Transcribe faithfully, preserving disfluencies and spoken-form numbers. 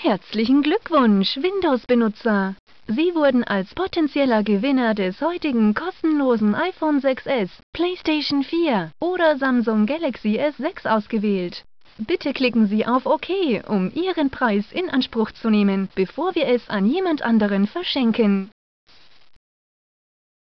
Herzlichen Glückwunsch, Windows-Benutzer! Sie wurden als potenzieller Gewinner des heutigen kostenlosen iPhone sechs S, PlayStation vier oder Samsung Galaxy S sechs ausgewählt. Bitte klicken Sie auf OK, um Ihren Preis in Anspruch zu nehmen, bevor wir es an jemand anderen verschenken.